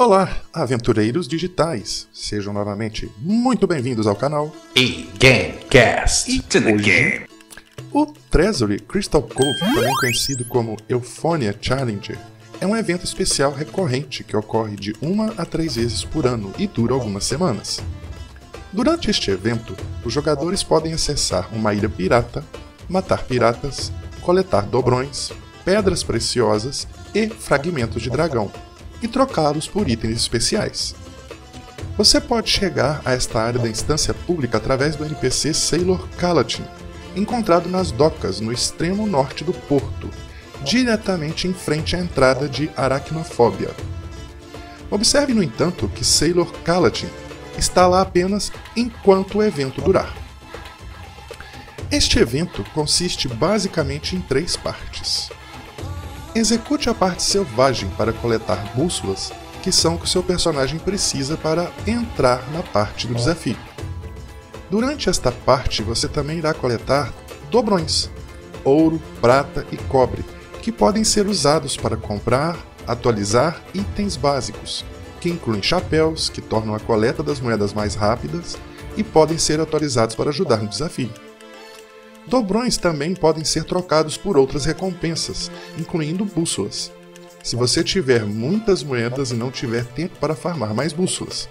Olá, aventureiros digitais! Sejam novamente muito bem-vindos ao canal E-Gamecast. It's in the game. O Treasury Crystal Cove, também conhecido como Euphonia Challenger, é um evento especial recorrente que ocorre de 1 a 3 vezes por ano e dura algumas semanas. Durante este evento, os jogadores podem acessar uma ilha pirata, matar piratas, coletar dobrões, pedras preciosas e fragmentos de dragão, e trocá-los por itens especiais. Você pode chegar a esta área da instância pública através do NPC Sailor Calatin, encontrado nas docas no extremo norte do porto, diretamente em frente à entrada de Arachnofobia. Observe, no entanto, que Sailor Calatin está lá apenas enquanto o evento durar. Este evento consiste basicamente em 3 partes. Execute a parte selvagem para coletar bússolas, que são o que seu personagem precisa para entrar na parte do desafio. Durante esta parte, você também irá coletar dobrões, ouro, prata e cobre, que podem ser usados para comprar, atualizar itens básicos, que incluem chapéus, que tornam a coleta das moedas mais rápidas, e podem ser atualizados para ajudar no desafio. Dobrões também podem ser trocados por outras recompensas, incluindo bússolas, se você tiver muitas moedas e não tiver tempo para farmar mais bússolas.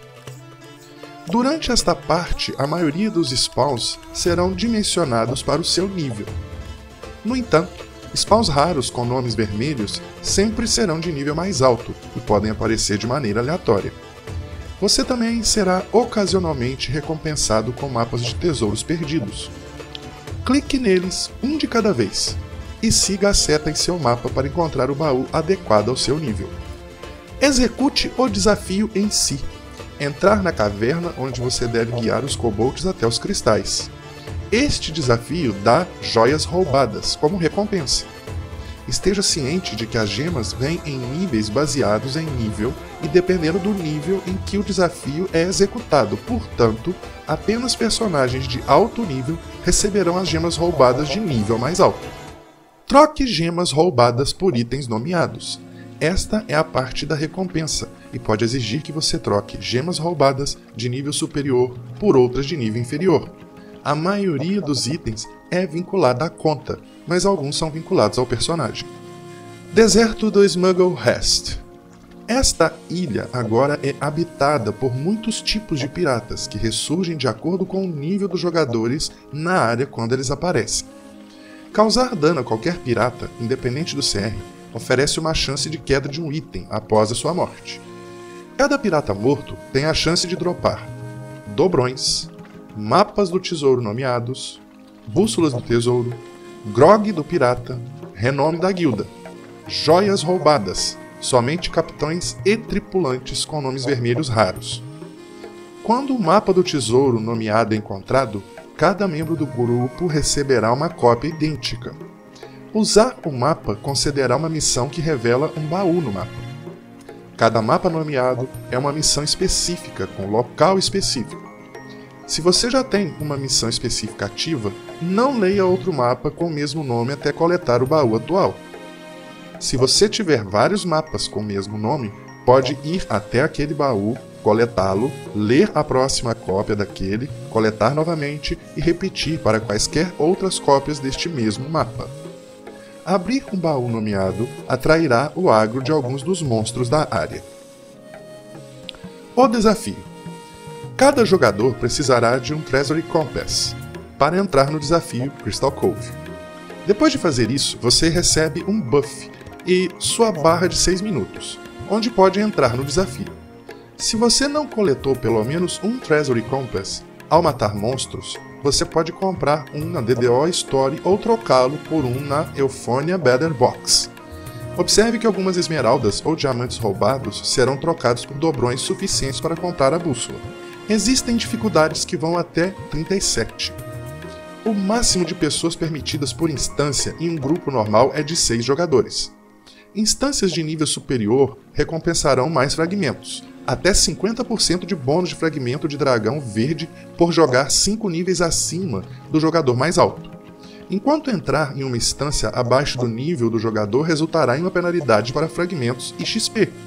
Durante esta parte, a maioria dos spawns serão dimensionados para o seu nível. No entanto, spawns raros com nomes vermelhos sempre serão de nível mais alto e podem aparecer de maneira aleatória. Você também será ocasionalmente recompensado com mapas de tesouros perdidos. Clique neles, um de cada vez, e siga a seta em seu mapa para encontrar o baú adequado ao seu nível. Execute o desafio em si. Entrar na caverna onde você deve guiar os kobolds até os cristais. Este desafio dá joias roubadas como recompensa. Esteja ciente de que as gemas vêm em níveis baseados em nível e dependendo do nível em que o desafio é executado, portanto, apenas personagens de alto nível receberão as gemas roubadas de nível mais alto. Troque gemas roubadas por itens nomeados. Esta é a parte da recompensa e pode exigir que você troque gemas roubadas de nível superior por outras de nível inferior. A maioria dos itens é vinculada à conta, mas alguns são vinculados ao personagem. Deserto do Smuggle Rest. Esta ilha agora é habitada por muitos tipos de piratas que ressurgem de acordo com o nível dos jogadores na área quando eles aparecem. Causar dano a qualquer pirata, independente do CR, oferece uma chance de queda de um item após a sua morte. Cada pirata morto tem a chance de dropar dobrões, mapas do tesouro nomeados, bússolas do tesouro, grog do pirata, renome da guilda, joias roubadas, somente capitães e tripulantes com nomes vermelhos raros. Quando o mapa do tesouro nomeado é encontrado, cada membro do grupo receberá uma cópia idêntica. Usar o mapa concederá uma missão que revela um baú no mapa. Cada mapa nomeado é uma missão específica com local específico. Se você já tem uma missão específica ativa, não leia outro mapa com o mesmo nome até coletar o baú atual. Se você tiver vários mapas com o mesmo nome, pode ir até aquele baú, coletá-lo, ler a próxima cópia daquele, coletar novamente e repetir para quaisquer outras cópias deste mesmo mapa. Abrir um baú nomeado atrairá o agro de alguns dos monstros da área. O desafio. Cada jogador precisará de um Treasury Compass para entrar no desafio Crystal Cove. Depois de fazer isso, você recebe um buff e sua barra de 6 minutos, onde pode entrar no desafio. Se você não coletou pelo menos um Treasury Compass, ao matar monstros, você pode comprar um na DDO Story ou trocá-lo por um na Euphonia Battle Box. Observe que algumas esmeraldas ou diamantes roubados serão trocados por dobrões suficientes para comprar a bússola. Existem dificuldades que vão até 37. O máximo de pessoas permitidas por instância em um grupo normal é de 6 jogadores. Instâncias de nível superior recompensarão mais fragmentos, até 50% de bônus de fragmento de dragão verde por jogar 5 níveis acima do jogador mais alto. Enquanto entrar em uma instância abaixo do nível do jogador resultará em uma penalidade para fragmentos e XP.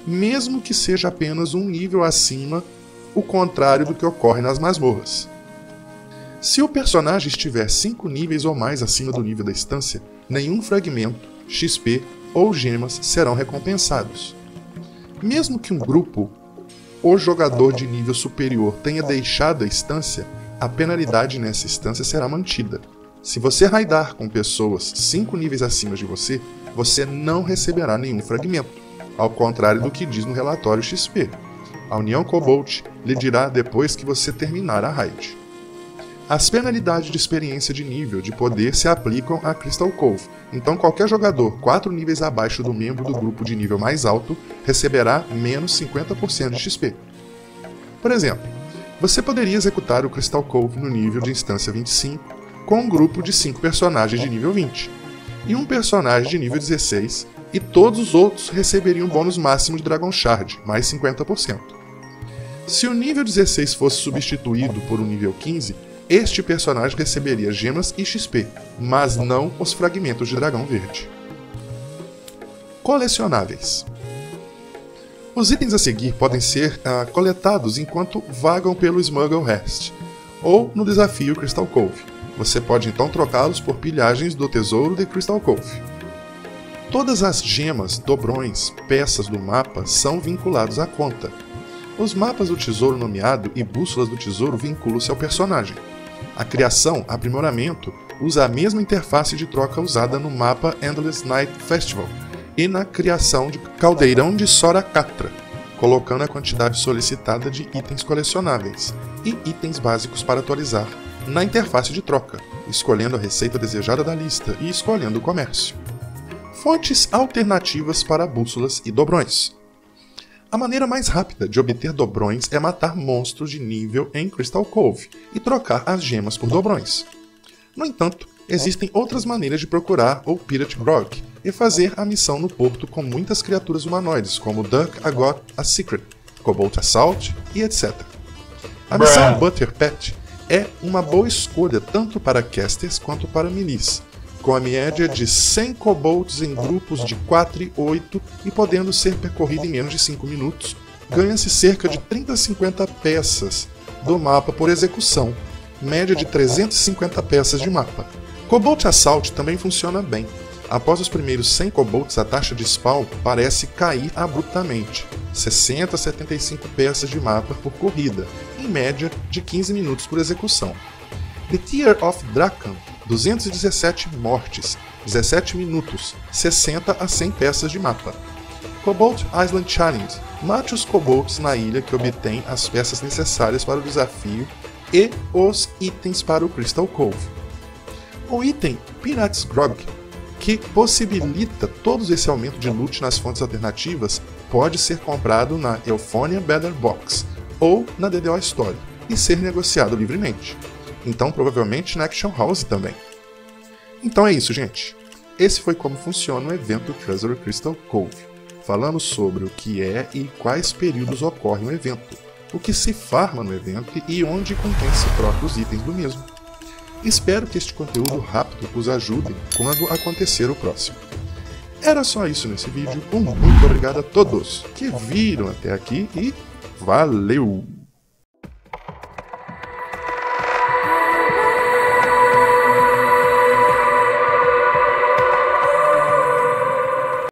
mesmo que seja apenas um nível acima, o contrário do que ocorre nas masmorras. Se o personagem estiver 5 níveis ou mais acima do nível da instância, nenhum fragmento, XP ou gemas serão recompensados. Mesmo que um grupo ou jogador de nível superior tenha deixado a instância, a penalidade nessa instância será mantida. Se você raidar com pessoas 5 níveis acima de você, você não receberá nenhum fragmento, ao contrário do que diz no relatório XP. A União Cobalt lhe dirá depois que você terminar a raid. As penalidades de experiência de nível de poder se aplicam a Crystal Cove, então qualquer jogador 4 níveis abaixo do membro do grupo de nível mais alto receberá menos 50% de XP. Por exemplo, você poderia executar o Crystal Cove no nível de instância 25 com um grupo de 5 personagens de nível 20 e um personagem de nível 16, e todos os outros receberiam um bônus máximo de Dragon Shard, mais 50%. Se o nível 16 fosse substituído por um nível 15, este personagem receberia gemas e XP, mas não os fragmentos de dragão verde. Colecionáveis. Os itens a seguir podem ser coletados enquanto vagam pelo Smuggle Rest, ou no desafio Crystal Cove. Você pode então trocá-los por pilhagens do tesouro de Crystal Cove. Todas as gemas, dobrões, peças do mapa são vinculados à conta. Os mapas do tesouro nomeado e bússolas do tesouro vinculam-se ao personagem. A criação, aprimoramento, usa a mesma interface de troca usada no mapa Endless Night Festival e na criação de Caldeirão de Soracatra, colocando a quantidade solicitada de itens colecionáveis e itens básicos para atualizar na interface de troca, escolhendo a receita desejada da lista e escolhendo o comércio. Fontes alternativas para bússolas e dobrões. A maneira mais rápida de obter dobrões é matar monstros de nível em Crystal Cove e trocar as gemas por dobrões. No entanto, existem outras maneiras de procurar o Pirate Grog e fazer a missão no porto com muitas criaturas humanoides, como Duck I Got a Secret, Cobalt Assault e etc. A missão Butter Pet é uma boa escolha tanto para casters quanto para minis, com a média de 100 kobolds em grupos de 4 e 8 e podendo ser percorrida em menos de 5 minutos, ganha-se cerca de 30 a 50 peças do mapa por execução, média de 350 peças de mapa. Cobalt Assault também funciona bem. Após os primeiros 100 kobolds, a taxa de spawn parece cair abruptamente, 60 a 75 peças de mapa por corrida, em média de 15 minutos por execução. The Tear of Drakan, 217 mortes, 17 minutos, 60 a 100 peças de mapa. Cobalt Island Challenge, mate os kobolds na ilha que obtém as peças necessárias para o desafio e os itens para o Crystal Cove. O item Pirate's Grog, que possibilita todo esse aumento de loot nas fontes alternativas, pode ser comprado na Euphonia Battle Box ou na DDO Story e ser negociado livremente. Então provavelmente na Action House também. Então é isso, gente. Esse foi como funciona o evento Treasure Crystal Cove. Falamos sobre o que é e quais períodos ocorre o evento, o que se farma no evento e onde e com quem se troca os itens do mesmo. Espero que este conteúdo rápido os ajude quando acontecer o próximo. Era só isso nesse vídeo, muito obrigado a todos que viram até aqui e valeu!